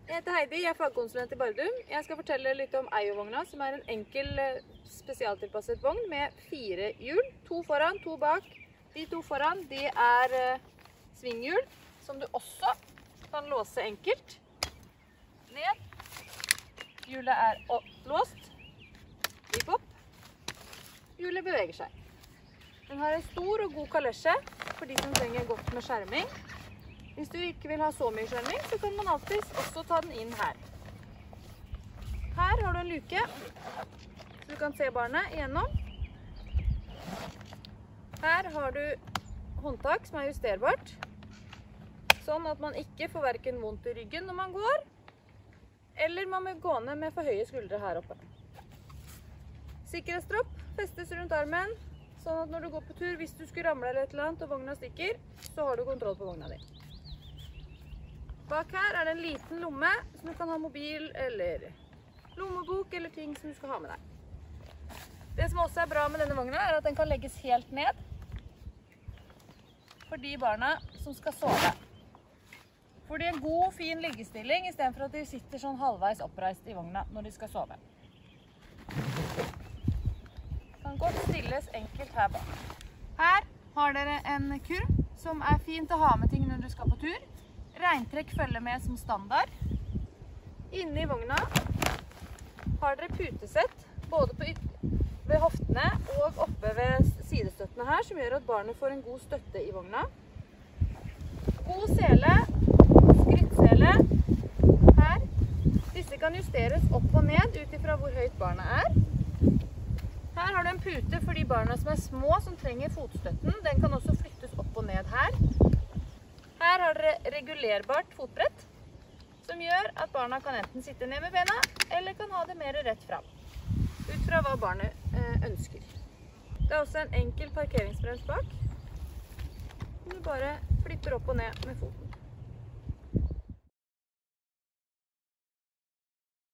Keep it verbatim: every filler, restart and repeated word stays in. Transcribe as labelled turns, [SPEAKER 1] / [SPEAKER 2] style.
[SPEAKER 1] Jeg heter Heidi, jeg er fagkonsulent i Bardum. Jeg skal fortelle litt om Eio-vogna, som er en enkel spesialtilpasset vogn med fire hjul. To foran, to bak. De to foran, de er svinghjul, som du også kan låse enkelt. Ned. Hjulet er låst. Vip opp. Hjulet beveger seg. Den har en stor og god kalesje for de som trenger godt med skjerming. Hvis du ikke vil ha så mye skjerming, så kan man alltid også ta den inn her. Her har du en luke, så du kan se barnet igjennom. Her har du håndtak som er justerbart, sånn at man ikke får hverken vondt i ryggen når man går, eller man må gå ned med for høye skuldre her oppe. Sikkerhetsstropp festes rundt armen, sånn at når du går på tur, hvis du skulle ramle eller et eller annet og vogna stikker, så har du kontroll på vogna di. Bak her er det en liten lomme, så du kan ha mobil eller lommebok eller ting som du skal ha med deg. Det som også er bra med denne vogna er at den kan legges helt ned for de barna som skal sove. For det er en god, fin liggestilling i stedet for at de sitter sånn halvveis oppreist i vogna når de skal sove. Kan godt stilles enkelt her bak. Her har dere en kurv som er fint å ha med ting når du skal på tur. Regntrekk følger med som standard. Inne i vogna har dere putesett, både på ved hoftene og oppe ved sidestøttene her, som gjør at barnet får en god støtte i vogna. God sele, skrittsele her. Disse kan justeres opp og ned ut ifra hvor høyt barnet er. Her har du en pute for de barna som er små, som trenger fotstøtten. Den kan også flyttes opp og ned her. Her har dere regulerbart fotbrett, som gjør at barna kan enten sitte ned med bena, eller kan ha det mer rett fram, ut fra hva barnet ønsker. Det er også en enkel parkeringsbrems bak, som du bare flipper opp og ned med foten.